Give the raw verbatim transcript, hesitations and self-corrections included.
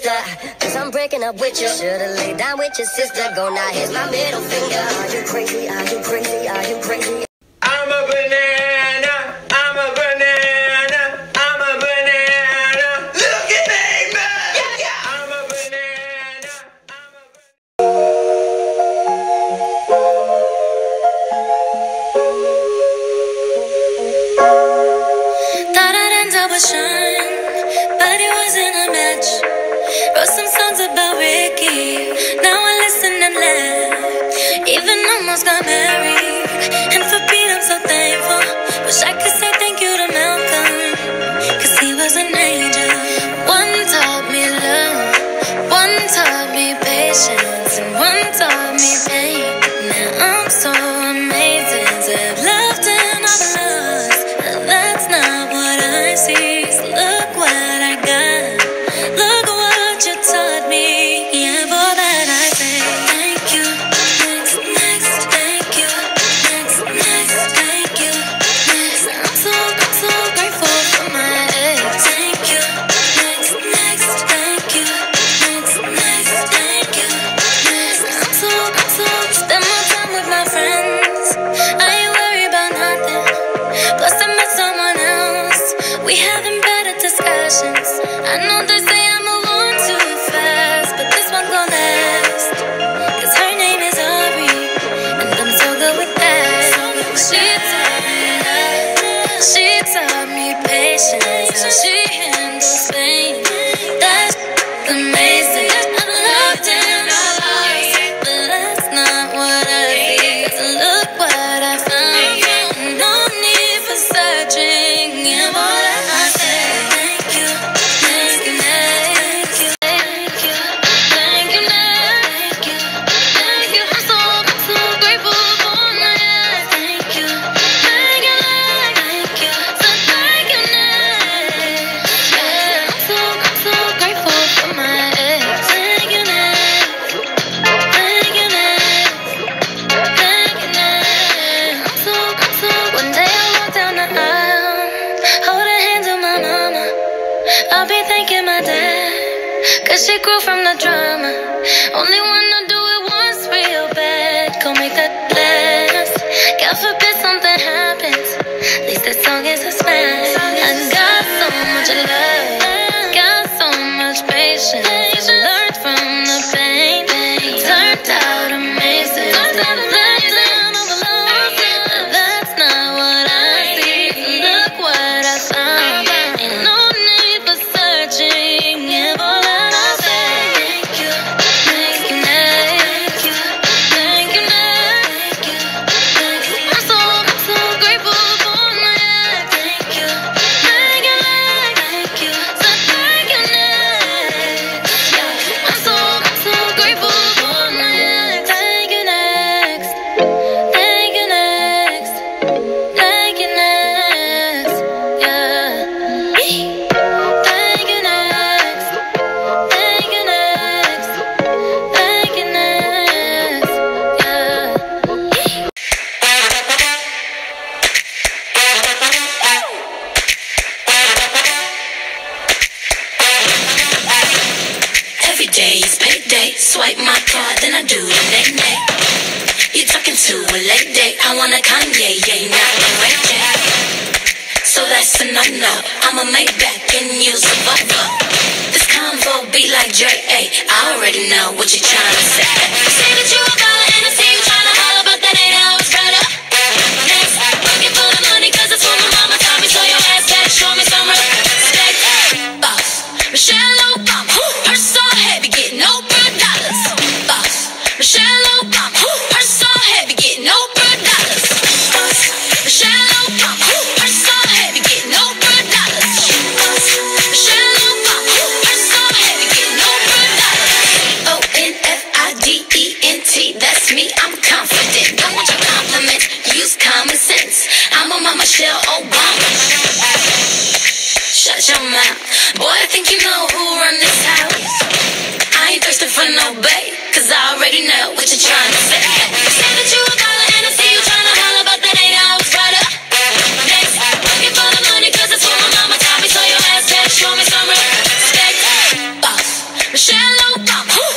sister, cause I'm breaking up with you. Should've laid down with your sister. Go now, here's my middle finger. Are you crazy? Are you crazy? Are you crazy? I'm a banana. I'm a banana. I'm a banana. Look at me, man. Yeah, yeah. I'm a banana. I'm a Thought I'd end up with Sean, but it wasn't a match. Wrote some songs about Ricky, now I listen and laugh. Even almost got married, and for Pete I'm so thankful. Wish I could say thank you to Malcolm, cause he was an angel. One taught me love, one taught me patience, and one taught me pain. Now I'm so amazing to have loved and I've lost. That's not what I see, so look what I got. Look what you taught me, yeah, for that I say thank you. Next, next, thank you. Next, next, thank you. Next, I'm so, I'm so grateful for my ex. Thank you. Next, next, thank you. Next, next, thank you. Next, I'm so, I'm so spend more time with my friends. I ain't worried about nothing. Plus I met someone else. We having better discussions. I know they say I move on too fast, but this one gon' last. Cause her name is Ari, and I'm so good with that. She taught me love, she taught me patience, how she handles pain. That's amazing. I loved and I lost, but that's not what I see. So look what I found. No need for searching, yeah, boy, I say thank you. Thank you, thank you, thank you, thank you, thank you, thank you. I'm so, I'm so grateful for my ex. Thank you, thank you, thank you, so thank you, next. Yeah, I'm so, I'm so grateful for my ex. Thank you, next. Thank you, next. Thank you, next. I'm so, I'm so. One day I walk down the aisle, hold her hand to my mama. I'll be thanking my dad, cause she grew from the drama. Only wanna do it once real bad, go make that last. God forbid something happens, at least this song is a smash. I got so much love, got so much patience. I learned from the pain, turned out amazing. Let down all the lows, but that's not what I see. Look what I found, ain't no need for searching. Yeah, for that I say thank you, thank you, thank you, thank you, thank you, thank you. I'm so, I'm so grateful for my ex. Thank you, thank you, thank you, so thank you, next. Yeah, I'm so, I'm so grateful for my ex. Thank you, next. Thank you, next. Thank you, next. Yeah. Thank you, next. Thank you, next. Thank you, next. Yeah. Every day is payday. Swipe my card, then I do the nay nay. You talking to a late day? I want a Kanye, yeah, not a Ray J. So that's a no no. I'ma make back and use a Volvo. This convo be like J A. I already know what you're trying to say. You say that you a baller and I see you trying to holler, but that ain't how it's right up. Next, looking for the money, cause it's what my mama taught me. So your ass better show me some respect. Boss, Michelle Obama, her so heavy, get no bruh dollars. Boss, Michelle Obama, her so heavy, get no bruh dollars. Boss, Michelle Obama, her so heavy, get no bruh dollars. Boss, Michelle Obama, her so heavy, get no bruh dollars. O N F I D E N T, that's me, I'm confident. Don't want your compliments, use common sense. I'm on my Michelle Obama. Shut your mouth, boy, I think you know who run this house. I ain't thirsty for no bait, cause I already know what you're trying to say. You say that you a baller and I see you trying to holler, but that ain't how it's right up. Next, looking for the money, cause it's what my mama taught me. So your ass better show me some respect. Boss, Obama.